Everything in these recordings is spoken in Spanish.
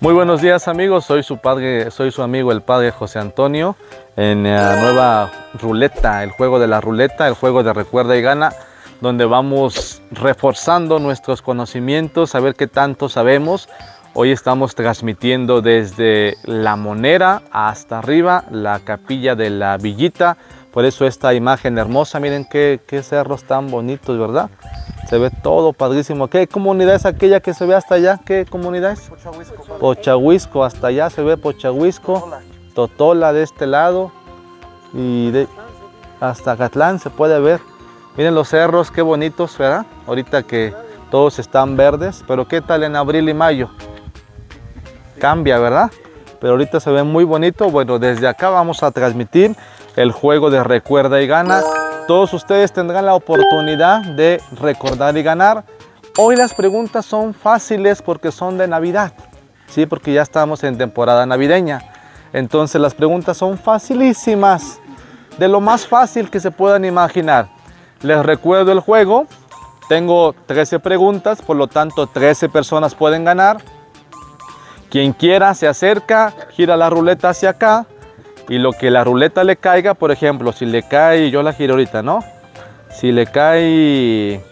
Muy buenos días amigos, soy su amigo el padre José Antonio en la nueva ruleta, el juego de la ruleta, el juego de recuerda y gana, donde vamos reforzando nuestros conocimientos, a ver qué tanto sabemos. Hoy estamos transmitiendo desde La Monera hasta arriba, la capilla de la Villita, por eso esta imagen hermosa, miren qué cerros tan bonitos, ¿verdad? Se ve todo padrísimo. ¿Qué comunidad es aquella que se ve hasta allá? ¿Qué comunidad es? Pochahuisco. Pochahuisco, hasta allá se ve Pochahuisco. Totola de este lado. Y hasta Catlán se puede ver. Miren los cerros, qué bonitos, ¿verdad? Ahorita que todos están verdes. Pero ¿qué tal en abril y mayo? Cambia, ¿verdad? Pero ahorita se ve muy bonito. Bueno, desde acá vamos a transmitir el juego de recuerda y gana. Todos ustedes tendrán la oportunidad de recordar y ganar. Hoy las preguntas son fáciles porque son de Navidad, ¿sí? Porque ya estamos en temporada navideña. Entonces las preguntas son facilísimas, de lo más fácil que se puedan imaginar. Les recuerdo el juego. Tengo 13 preguntas, por lo tanto 13 personas pueden ganar. Quien quiera se acerca, gira la ruleta hacia acá. Y lo que la ruleta le caiga, por ejemplo, si le cae, yo la giro ahorita, ¿no? Si le cae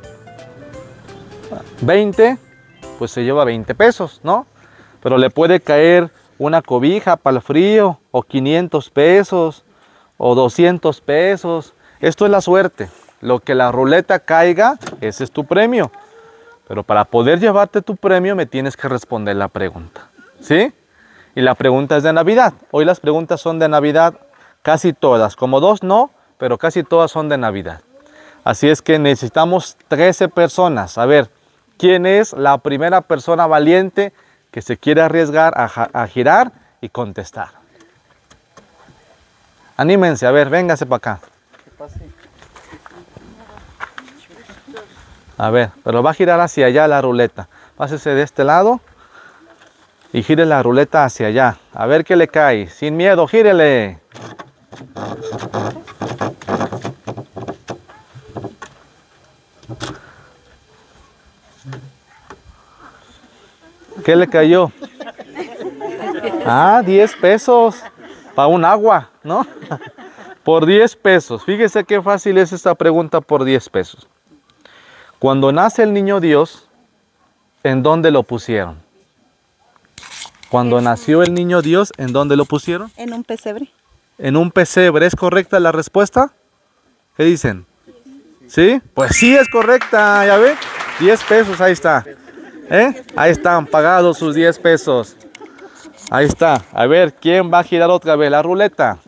20, pues se lleva 20 pesos, ¿no? Pero le puede caer una cobija para el frío, o 500 pesos, o 200 pesos. Esto es la suerte. Lo que la ruleta caiga, ese es tu premio. Pero para poder llevarte tu premio, me tienes que responder la pregunta, ¿sí? Y la pregunta es de Navidad. Hoy las preguntas son de Navidad, casi todas. Como dos no, pero casi todas son de Navidad. Así es que necesitamos 13 personas. A ver, ¿quién es la primera persona valiente que se quiere arriesgar a girar y contestar? Anímense, a ver, véngase para acá. A ver, pero va a girar hacia allá la ruleta. Pásese de este lado. Y gire la ruleta hacia allá. A ver qué le cae. Sin miedo, gírele. ¿Qué le cayó? Ah, 10 pesos. Para un agua, ¿no? Por 10 pesos. Fíjese qué fácil es esta pregunta por 10 pesos. Cuando nace el niño Dios, ¿en dónde lo pusieron? Cuando nació el niño Dios, ¿en dónde lo pusieron? En un pesebre. En un pesebre. ¿Es correcta la respuesta? ¿Qué dicen? ¿Sí? Pues sí, es correcta. ¿Ya ven? 10 pesos, ahí está. Ahí están pagados sus 10 pesos. Ahí está. A ver, ¿quién va a girar otra vez la ruleta?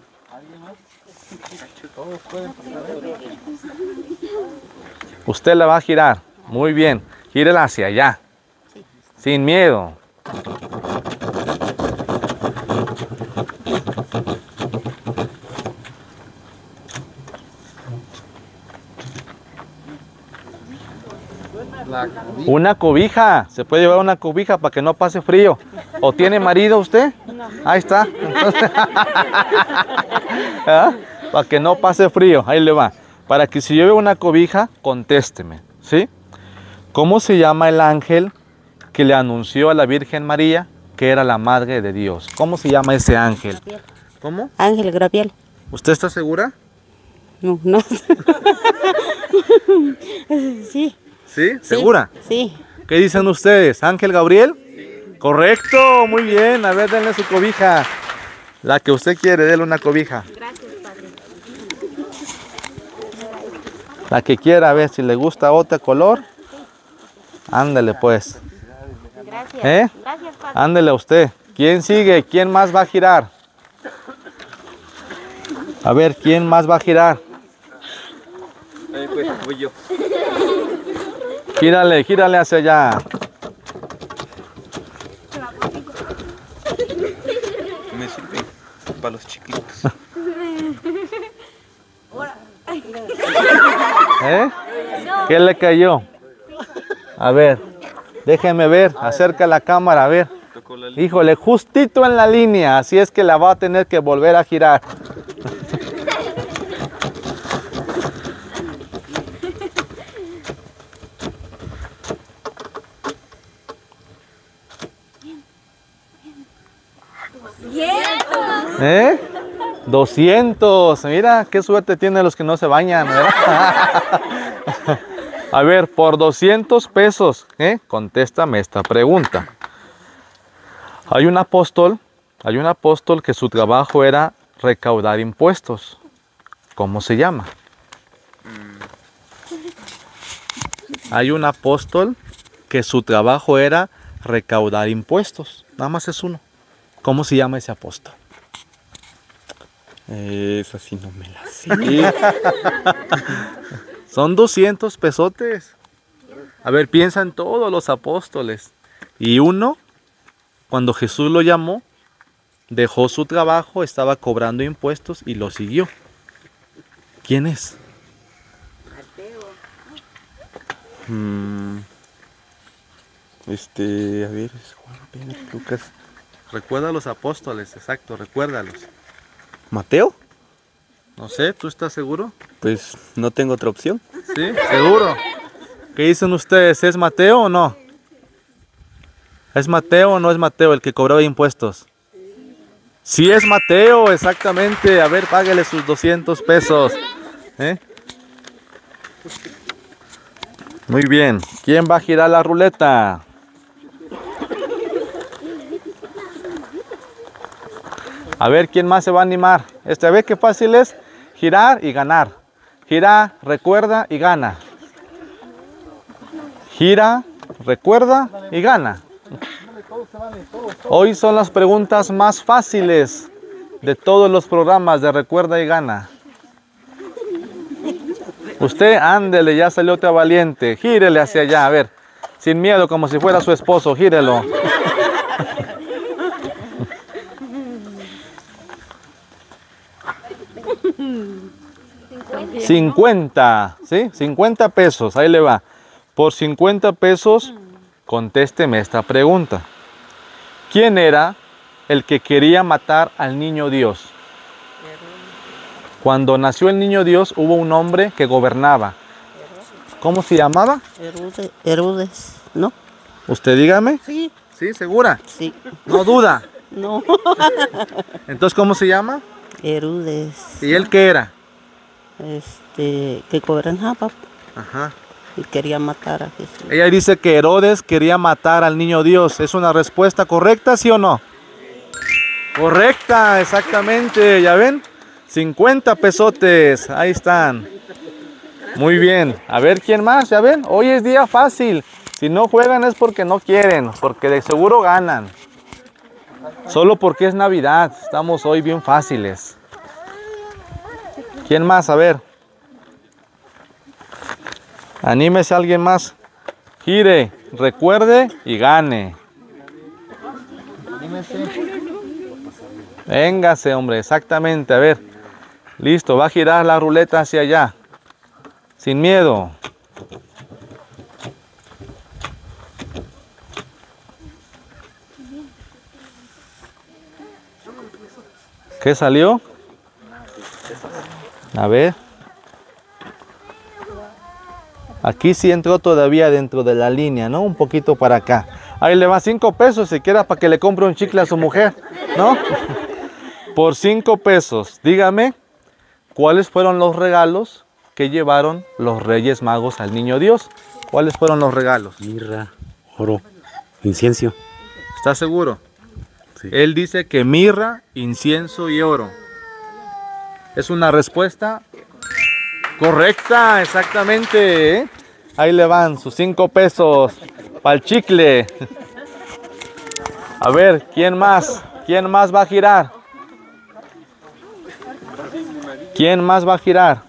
Usted la va a girar. Muy bien. Gírela hacia allá. Sin miedo. Una cobija, se puede llevar una cobija para que no pase frío. ¿O tiene marido usted? No. Ahí está. ¿Ah? Para que no pase frío, ahí le va. Para que si lleve una cobija, contésteme, ¿sí? ¿Cómo se llama el ángel que le anunció a la Virgen María que era la Madre de Dios? ¿Cómo se llama ese ángel? Gabriel. ¿Cómo? Ángel Gabriel. ¿Usted está segura? No, no. Sí. ¿Sí? ¿Segura? Sí. ¿Qué dicen ustedes? ¿Ángel Gabriel? Sí. Correcto, muy bien. A ver, denle su cobija. La que usted quiere, denle una cobija. Gracias, padre. La que quiera, a ver si le gusta otro color. Ándale pues. Gracias. Gracias, padre. Ándale a usted. ¿Quién sigue? ¿Quién más va a girar? A ver, ¿quién más va a girar? Pues voy yo. Gírale, gírale hacia allá. Me sirve para los chiquitos. ¿Qué le cayó? A ver, déjeme ver, acerca la cámara, a ver. Híjole, justito en la línea, así es que la va a tener que volver a girar. ¿Eh? 200. Mira, qué suerte tienen los que no se bañan, ¿verdad? A ver, por 200 pesos, contéstame esta pregunta. Hay un apóstol que su trabajo era recaudar impuestos. ¿Cómo se llama? Hay un apóstol que su trabajo era recaudar impuestos. Nada más es uno. ¿Cómo se llama ese apóstol? Esa sí no me la sé. Son 200 pesotes. A ver, piensa en todos los apóstoles. Y uno, cuando Jesús lo llamó, dejó su trabajo, estaba cobrando impuestos y lo siguió. ¿Quién es? A ver, es Juan, Pedro, Lucas. Recuerda a los apóstoles, exacto, recuérdalos. ¿Mateo? No sé, ¿tú estás seguro? Pues no tengo otra opción. Sí, seguro. ¿Qué dicen ustedes? ¿Es Mateo o no? ¿Es Mateo o no es Mateo el que cobraba impuestos? Sí es Mateo, exactamente. A ver, páguele sus 200 pesos. Muy bien. ¿Quién va a girar la ruleta? A ver, ¿quién más se va a animar? A ver qué fácil es girar y ganar. Gira, recuerda y gana. Gira, recuerda y gana. Hoy son las preguntas más fáciles de todos los programas de Recuerda y Gana. Usted, ándele, ya salió otra valiente. Gírele hacia allá, a ver. Sin miedo, como si fuera su esposo, gírelo. $50, ¿sí? 50 pesos, ahí le va. Por 50 pesos, contésteme esta pregunta. ¿Quién era el que quería matar al niño Dios? Cuando nació el niño Dios, hubo un hombre que gobernaba. ¿Cómo se llamaba? Herodes, ¿no? ¿Usted dígame? Sí. ¿Sí? ¿Segura? Sí. No duda. No. Entonces, ¿cómo se llama? Herodes. ¿Y él qué era? Que gobernaba Ajá. y quería matar a Jesús. Ella dice que Herodes quería matar al niño Dios. ¿Es una respuesta correcta, sí o no? Correcta, exactamente. ¿Ya ven? 50 pesotes. Ahí están. Muy bien. A ver, ¿quién más? ¿Ya ven? Hoy es día fácil. Si no juegan es porque no quieren, porque de seguro ganan. Solo porque es Navidad. Estamos hoy bien fáciles. ¿Quién más? A ver. Anímese a alguien más. Gire, recuerde y gane. Véngase, hombre, exactamente. A ver. Listo, va a girar la ruleta hacia allá. Sin miedo. ¿Qué salió? A ver. Aquí sí entró todavía dentro de la línea, ¿no? Un poquito para acá. Ahí le va 5 pesos si quiera para que le compre un chicle a su mujer, ¿no? Por 5 pesos, dígame, ¿cuáles fueron los regalos que llevaron los Reyes Magos al Niño Dios? ¿Cuáles fueron los regalos? Mirra, oro, incienso. ¿Está seguro? Sí. Él dice que mirra, incienso y oro. ¿Es una respuesta correcta? Exactamente, ¿eh? Ahí le van sus 5 pesos para el chicle. A ver, ¿quién más? ¿Quién más va a girar? ¿Quién más va a girar?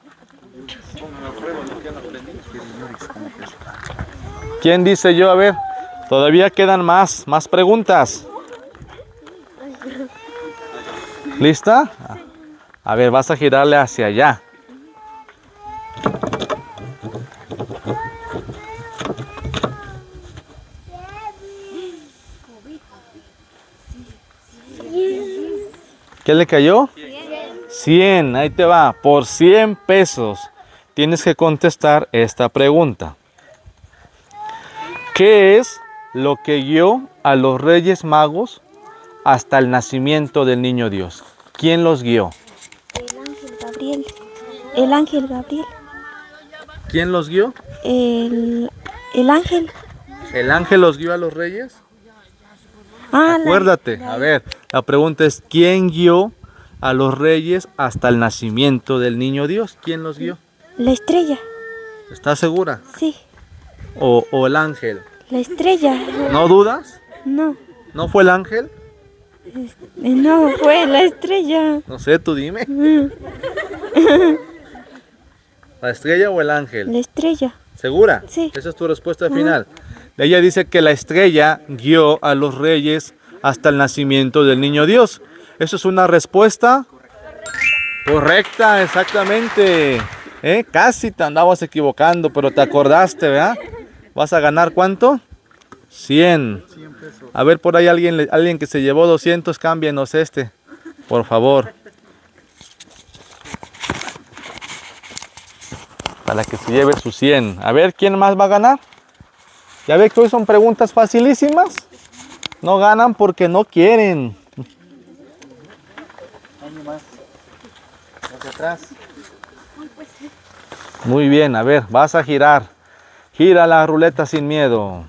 ¿Quién dice yo? A ver, todavía quedan más preguntas. ¿Lista? A ver, vas a girarle hacia allá. ¿Qué le cayó? 100, ahí te va. Por 100 pesos tienes que contestar esta pregunta. ¿Qué es lo que guió a los Reyes Magos hasta el nacimiento del niño Dios? ¿Quién los guió? El ángel Gabriel. El ángel Gabriel. ¿Quién los guió? El ángel. ¿El ángel los guió a los reyes? Ah, Acuérdate, a ver, la pregunta es, ¿quién guió a los reyes hasta el nacimiento del niño Dios? ¿Quién los guió? la estrella. ¿Estás segura? Sí, ¿O el ángel? la estrella. ¿No dudas? No, ¿No fue el ángel? no, fue la estrella. No sé, tú dime. ¿La estrella o el ángel? La estrella. ¿Segura? Sí. Esa es tu respuesta final. Ella dice que la estrella guió a los reyes hasta el nacimiento del niño Dios. ¿Eso es una respuesta? Correcta, exactamente. Casi te andabas equivocando, pero te acordaste, ¿verdad? ¿Vas a ganar cuánto? 100. A ver, por ahí alguien que se llevó 200, cámbienos este, por favor. Para que se lleve sus 100. A ver, ¿quién más va a ganar? Ya ve que hoy son preguntas facilísimas. No ganan porque no quieren. Hacia atrás. Muy bien, a ver, vas a girar. Gira la ruleta sin miedo.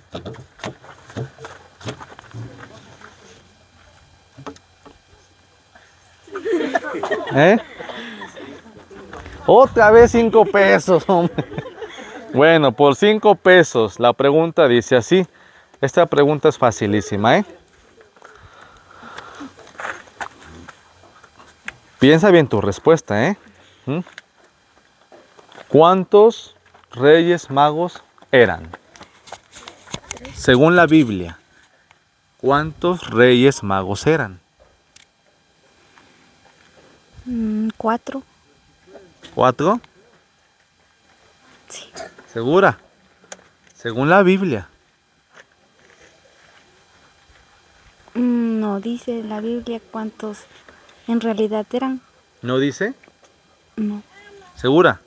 Otra vez 5 pesos, hombre. Bueno, por 5 pesos, la pregunta dice así. Esta pregunta es facilísima, Piensa bien tu respuesta, ¿Cuántos reyes magos eran? Según la Biblia, ¿cuántos reyes magos eran? 4. ¿4? Sí. ¿Segura? Según la Biblia. No dice la Biblia cuántos en realidad eran. ¿No dice? No. ¿Segura?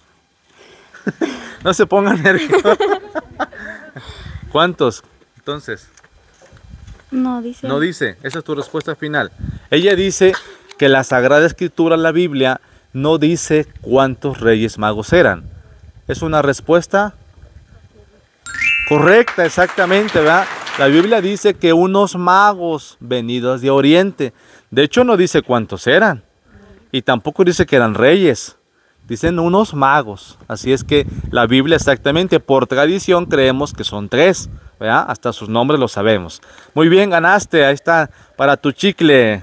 No se pongan nerviosos. ¿Cuántos? Entonces, No dice. no dice. Esa es tu respuesta final. Ella dice que la Sagrada Escritura, la Biblia, no dice cuántos reyes magos eran. ¿Es una respuesta correcta? Exactamente, ¿verdad? La Biblia dice que unos magos venidos de Oriente. De hecho, no dice cuántos eran. Y tampoco dice que eran reyes. Dicen unos magos. Así es que la Biblia exactamente, por tradición, creemos que son 3. ¿Verdad? Hasta sus nombres los sabemos. Muy bien, ganaste. Ahí está para tu chicle.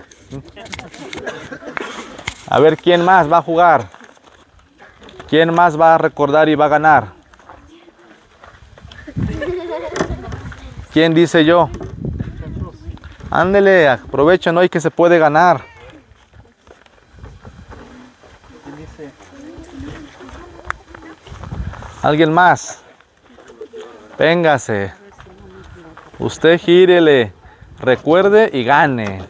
A ver, ¿quién más va a jugar? ¿Quién más va a recordar y va a ganar? ¿Quién dice yo? Ándele, aprovechen hoy que se puede ganar. ¿Alguien más? Véngase. Usted gírele, recuerde y gane.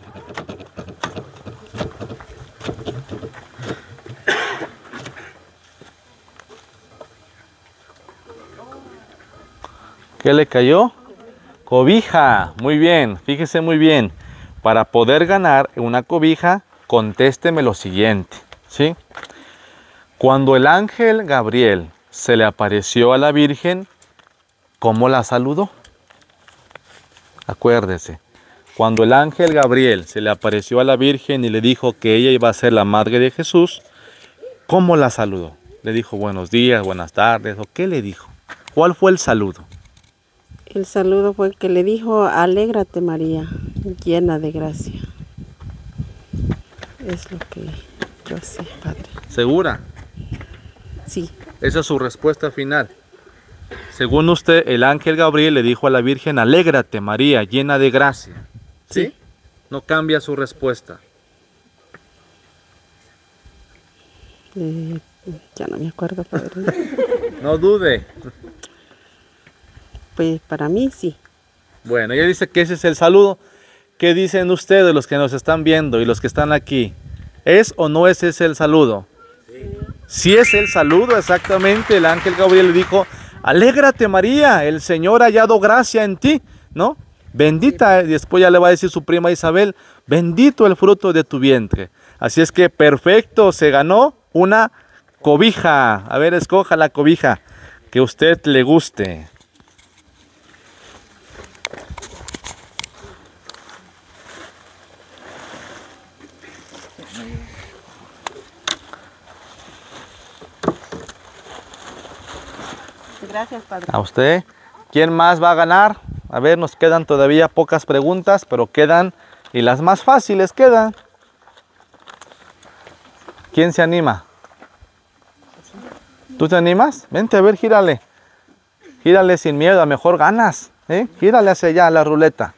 ¿Qué le cayó? Cobija. Muy bien, fíjese muy bien. Para poder ganar una cobija, contésteme lo siguiente, ¿sí? Cuando el ángel Gabriel se le apareció a la Virgen, ¿cómo la saludó? Acuérdese, cuando el ángel Gabriel se le apareció a la Virgen y le dijo que ella iba a ser la madre de Jesús, ¿cómo la saludó? ¿Le dijo buenos días, buenas tardes? ¿O qué le dijo? ¿Cuál fue el saludo? El saludo fue el que le dijo, alégrate María, llena de gracia. Es lo que yo sé, Padre. ¿Segura? Sí. Esa es su respuesta final. Según usted, el ángel Gabriel le dijo a la Virgen, alégrate María, llena de gracia. ¿Sí? Sí. No cambia su respuesta. Ya no me acuerdo, Padre. No dude. Pues para mí sí. Bueno, ella dice que ese es el saludo. ¿Qué dicen ustedes, los que nos están viendo y los que están aquí? ¿Es o no es ese el saludo? Sí es el saludo, exactamente. El ángel Gabriel le dijo, alégrate María, el Señor ha hallado gracia en ti, ¿no? bendita, y después ya le va a decir su prima Isabel, bendito el fruto de tu vientre. Así es que perfecto, se ganó una cobija. A ver, escoja la cobija que a usted le guste. Gracias, padre. A usted. ¿Quién más va a ganar? A ver, nos quedan todavía pocas preguntas, pero quedan, y las más fáciles quedan. ¿Quién se anima? ¿Tú te animas? Vente, a ver, gírale. Gírale sin miedo, a lo mejor ganas. Gírale hacia allá la ruleta.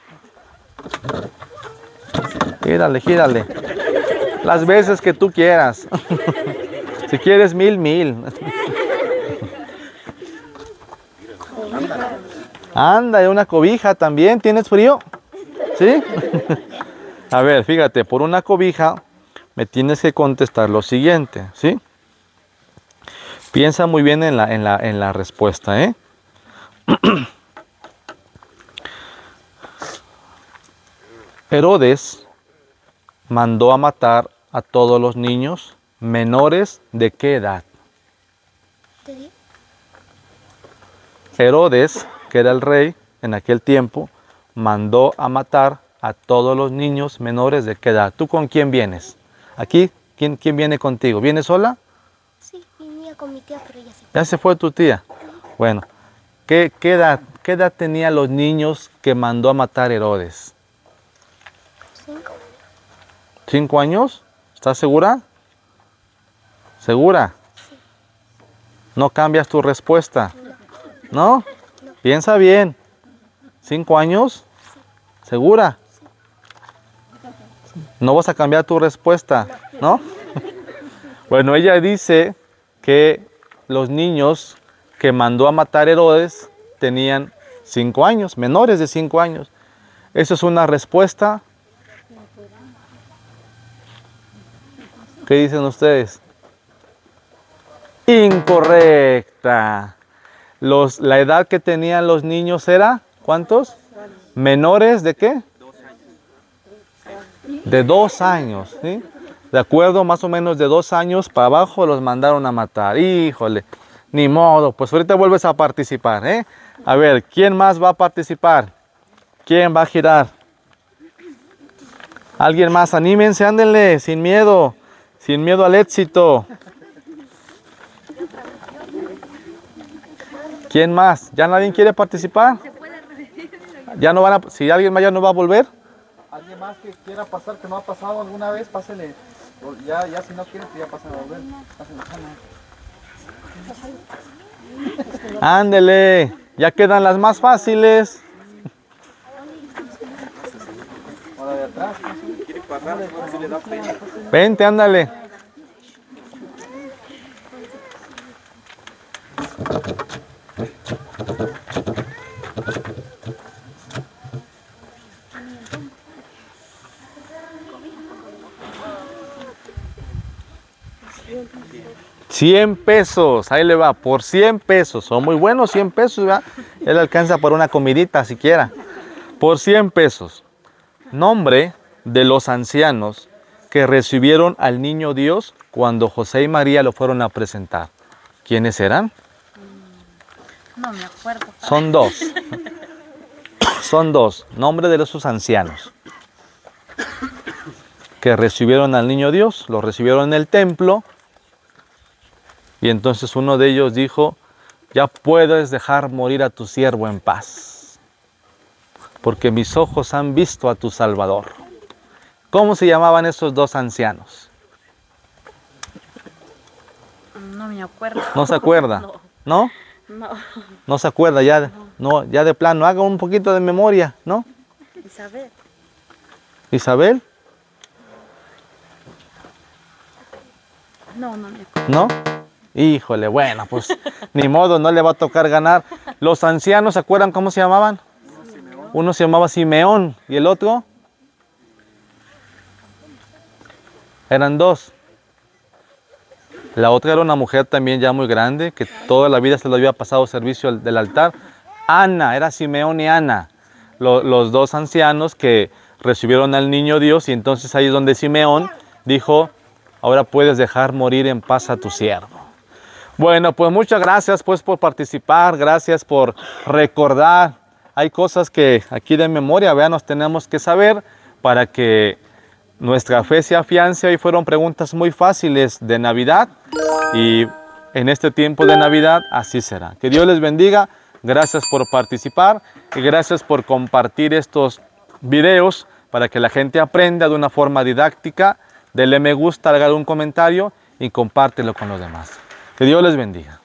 Gírale, gírale. Las veces que tú quieras. Si quieres 1000, 1000. Anda, y una cobija también. ¿Tienes frío? ¿Sí? A ver, fíjate, por una cobija me tienes que contestar lo siguiente, ¿sí? Piensa muy bien en la respuesta, ¿eh? Herodes mandó a matar a todos los niños menores de qué edad. Herodes, que era el rey en aquel tiempo, mandó a matar a todos los niños menores de qué edad. ¿Tú con quién vienes? Aquí, ¿quién viene contigo? ¿Vienes sola? Sí, venía con mi tía, pero ella se fue. ¿Ya se fue tu tía? Bueno, ¿qué edad tenían los niños que mandó a matar Herodes? 5. ¿5 años? ¿Estás segura? ¿Segura? Sí. ¿No cambias tu respuesta? ¿No? Piensa bien. ¿5 años? ¿Segura? ¿No vas a cambiar tu respuesta? ¿No? Bueno, ella dice que los niños que mandó a matar Herodes tenían 5 años, menores de 5 años. ¿Eso es una respuesta? ¿Qué dicen ustedes? Incorrecta. La edad que tenían los niños era, ¿cuántos? ¿Menores de qué? De 2 años, ¿sí? De acuerdo, más o menos de 2 años para abajo los mandaron a matar. Híjole, ni modo, pues ahorita vuelves a participar, ¿eh? A ver, ¿quién más va a participar? ¿Quién va a girar? ¿Alguien más? Anímense, ándenle, sin miedo al éxito. ¿Quién más? ¿Ya nadie quiere participar? ¿Ya no van a, si alguien más ya no va a volver? ¿Alguien más que quiera pasar, que no ha pasado alguna vez? Pásele. Ya si no quiere, ya pasen a volver. Ándele, ya quedan las más fáciles. Ahora de atrás. Vente, ándale. $100, ahí le va, por 100 pesos, son muy buenos 100 pesos, ¿verdad? Él alcanza por una comidita siquiera, por 100 pesos. Nombre de los ancianos que recibieron al niño Dios cuando José y María lo fueron a presentar. ¿Quiénes eran? No me acuerdo. Son 2. Son 2, nombre de esos ancianos que recibieron al niño Dios, lo recibieron en el templo. Y entonces uno de ellos dijo, ya puedes dejar morir a tu siervo en paz, porque mis ojos han visto a tu Salvador. ¿Cómo se llamaban esos 2 ancianos? No me acuerdo. ¿No se acuerda? ¿No? No. ¿No se acuerda ya? No, ya de plano, haga un poquito de memoria, ¿no? Isabel. ¿Isabel? No me acuerdo. ¿No? Híjole, bueno, pues ni modo, no le va a tocar ganar. Los ancianos, ¿se acuerdan cómo se llamaban? Uno se llamaba Simeón y el otro. Eran 2. La otra era una mujer también ya muy grande, que toda la vida se lo había pasado servicio del altar. Ana, era Simeón y Ana. los dos ancianos que recibieron al niño Dios, y entonces ahí es donde Simeón dijo, ahora puedes dejar morir en paz a tu siervo. Bueno, pues muchas gracias pues por participar, gracias por recordar. Hay cosas que aquí de memoria, vean, nos tenemos que saber para que nuestra fe se afiance. Y fueron preguntas muy fáciles de Navidad, y en este tiempo de Navidad así será. Que Dios les bendiga, gracias por participar y gracias por compartir estos videos para que la gente aprenda de una forma didáctica. Dele me gusta, haga un comentario y compártelo con los demás. Que Dios les bendiga.